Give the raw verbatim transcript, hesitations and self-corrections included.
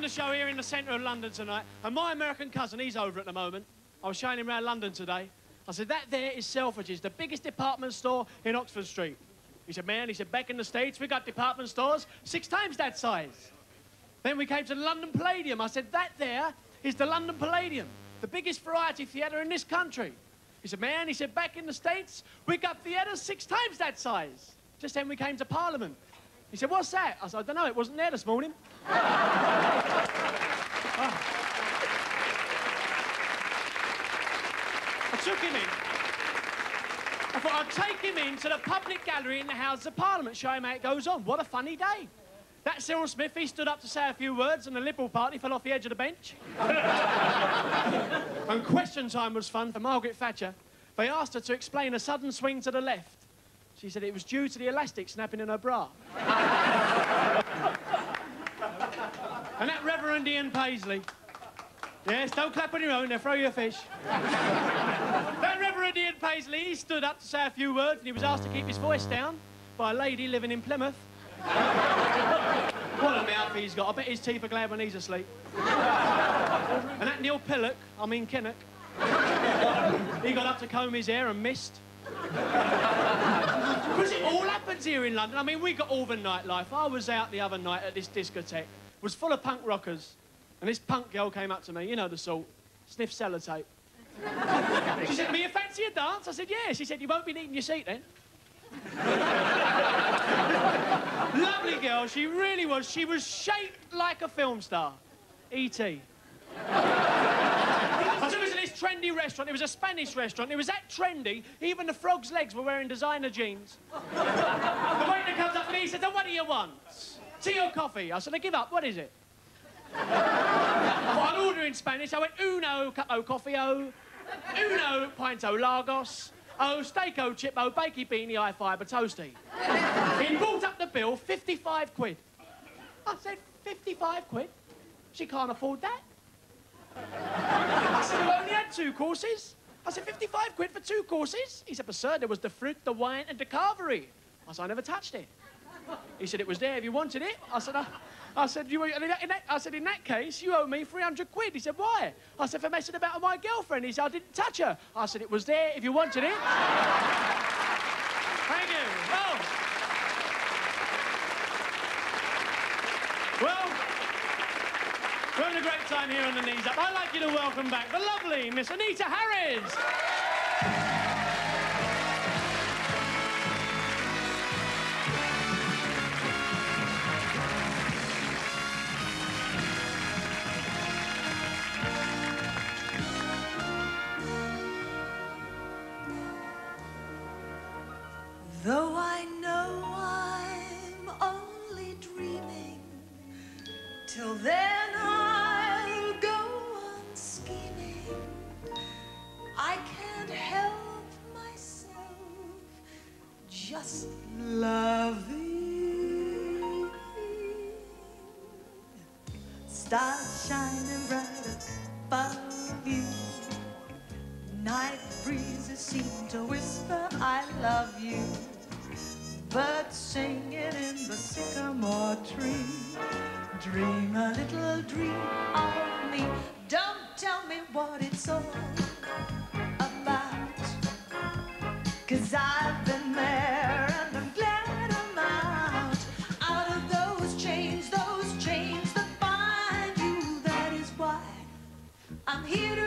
the show here in the centre of London tonight, and my American cousin, he's over at the moment. I was showing him around London today. I said, that there is Selfridges, the biggest department store in Oxford Street. He said, man, he said, back in the States, we got department stores six times that size. Then we came to the London Palladium. I said, that there is the London Palladium, the biggest variety theatre in this country. He said, man, he said, back in the States, we got theatres six times that size. Just then we came to Parliament. He said, what's that? I said, I don't know, it wasn't there this morning. Oh. I took him in. I thought I'd take him into the public gallery in the Houses of Parliament, show him how it goes on. What a funny day. That Cyril Smith, he stood up to say a few words and the Liberal Party fell off the edge of the bench. And question time was fun for Margaret Thatcher. They asked her to explain a sudden swing to the left. She said it was due to the elastic snapping in her bra. And that Reverend Ian Paisley. Yes, don't clap on your own, they'll throw you a fish. That Reverend Ian Paisley, he stood up to say a few words and he was asked to keep his voice down by a lady living in Plymouth. What a mouth he's got. I bet his teeth are glad when he's asleep. And that Neil Pillock, I mean Kinnock, he got up to comb his hair and missed. Because it all happens here in London. I mean, we got all the nightlife. I was out the other night at this discotheque. It was full of punk rockers. And this punk girl came up to me, you know the sort, sniff sellotape. She said to me, you fancy a dance? I said, yeah. She said, you won't be needing your seat then. Lovely girl, she really was. She was shaped like a film star. E T I took her to this trendy restaurant. It was a Spanish restaurant. It was that trendy, even the frog's legs were wearing designer jeans. The waiter comes up to me, he said, oh, what do you want? Tea or coffee? I said, I give up, what is it? Well, I'd order in Spanish. I went, uno cup-o coffee-o, uno pint-o Lagos, oh, steak-o chip-o, bakey beanie, high fibre toasty. He brought up the bill, fifty-five quid. I said, fifty-five quid? She can't afford that. I said, I only had two courses. I said, fifty-five quid for two courses? He said, but sir, there was the fruit, the wine, and the carvery. I said, I never touched it. He said, it was there if you wanted it. I said, I, I said, you, in that, in that, I said, in that case, you owe me three hundred quid. He said, why? I said, for messing about with my girlfriend. He said, I didn't touch her. I said, it was there if you wanted it. Thank you. Well, well, we're having a great time here on the Knees Up. I'd like you to welcome back the lovely Miss Anita Harris. Though I know I'm only dreaming, till then I'll go on scheming. I can't help myself just loving. Stars shining bright above you. Night breezes seem to whisper, I love you. Birds singing in the sycamore tree. Dream a little dream of me. Don't tell me what it's all about, 'cause I've been there and I'm glad I'm out. Out of those chains, those chains that bind you. That is why I'm here to